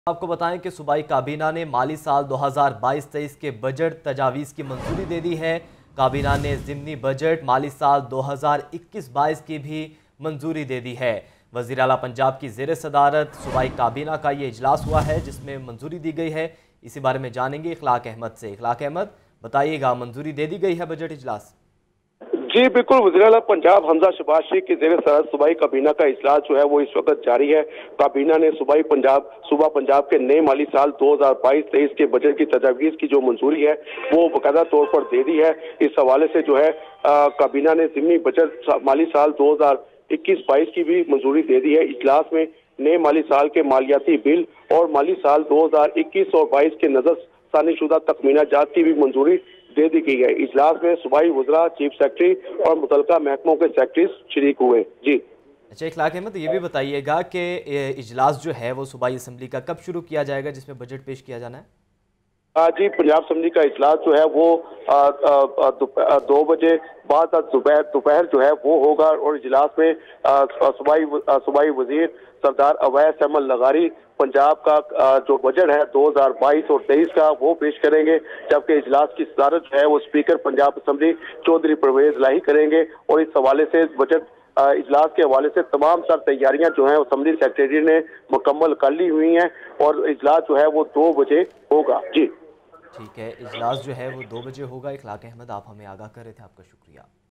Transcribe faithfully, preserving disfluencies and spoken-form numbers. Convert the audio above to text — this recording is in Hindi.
आपको बताएं कि सूबाई काबीना ने माली साल दो हज़ार बाईस तेईस के बजट तजावीज़ की मंजूरी दे दी है। काबीना ने ज़िमनी बजट माली साल दो हज़ार इक्कीस बाईस की भी मंजूरी दे दी है। वज़ीर आला पंजाब की ज़ेर सदारत सूबाई काबीना का ये इजलास हुआ है जिसमें मंजूरी दी गई है। इसी बारे में जानेंगे इखलाक अहमद से। इखलाक अहमद, बताइएगा, मंजूरी दे दी गई है बजट इजलास? जी बिल्कुल, वज़ीर आला पंजाब हमजा शहबाज शरीफ की ज़ेर सदारत सूबाई काबीना का इजलास जो है वो इस वक्त जारी है। काबीना ने सूबाई पंजाब सूबा पंजाब के नए माली साल दो हज़ार बाईस तेईस के बजट की तजावीज़ की जो मंजूरी है वो बाकायदा तौर पर दे दी है। इस हवाले से जो है आ, काबीना ने ज़िमनी बजट माली साल दो हज़ार इक्कीस बाईस की भी मंजूरी दे दी है। इजलास में नए माली साल के मालियाती बिल और माली साल दो हज़ार इक्कीस और बाईस के नजर सानी शुदा तखमीना जात की भी मंजूरी दे दी गई है। इजलास में सूबाई वज़रा, चीफ सेक्रेटरी और मुतलका महकमों के सेक्रेटरी शरीक हुए। जी अच्छा इखलाक अहमद, ये भी बताइएगा कि इजलास जो है वो सूबाई असम्बली का कब शुरू किया जाएगा जिसमें बजट पेश किया जाना है? जी, पंजाब असम्बली का इजलास जो है वो दो बजे बाद दोपहर दोपहर जो है वो होगा और इजलास में सूबाई सूबाई वजीर सरदार अवैस अहमद लगारी पंजाब का जो बजट है दो हज़ार बाईस और तेईस का वो पेश करेंगे, जबकि इजलास की सदारत जो है वो स्पीकर पंजाब असम्बली चौधरी परवेज लाही करेंगे। और इस हवाले से बजट इजलास के हवाले से तमाम सर तैयारियां जो हैं असम्बली सेक्रेटरी ने मुकम्मल कर ली हुई हैं और इजलास जो है वो दो बजे होगा। जी ठीक है, इजलास जो है वो दो बजे होगा। इखलाक अहमद, आप हमें आगाह कर रहे थे, आपका शुक्रिया।